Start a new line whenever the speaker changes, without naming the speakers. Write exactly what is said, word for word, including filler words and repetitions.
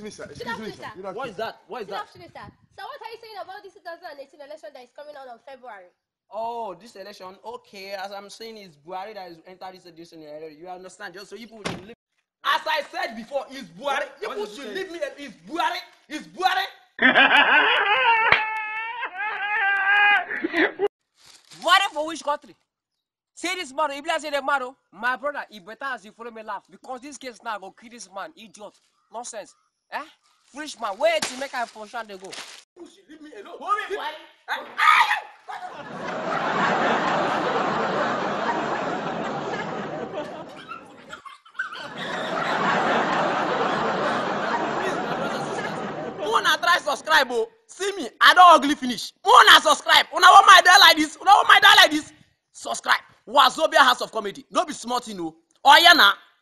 me, sir. Excuse me, sir.
What is that? What is that?
Sir, what are you saying about this two thousand eighteen election that is coming out on February?
Oh, this election. Okay, as I'm saying, it's Buhari that is entered this edition. You understand? Just so you people should leave. As I said before, it's Buhari. You people should leave me. It's Buhari. It's Buhari.
Buhari for which country? Say this man, if I say the man, my brother, he better as you follow me laugh because this case now go kill this man, idiot, nonsense, eh? Foolish man, wait to make a function they go.
You should leave me alone. Hold me, Buhari. Una try subscribe, oh. See me, I don't ugly finish. Una subscribe. Una want my die like this. Una want my die like this. Subscribe. Wazobia House of Comedy. Don't be smart, you know. Oh yeah, nah.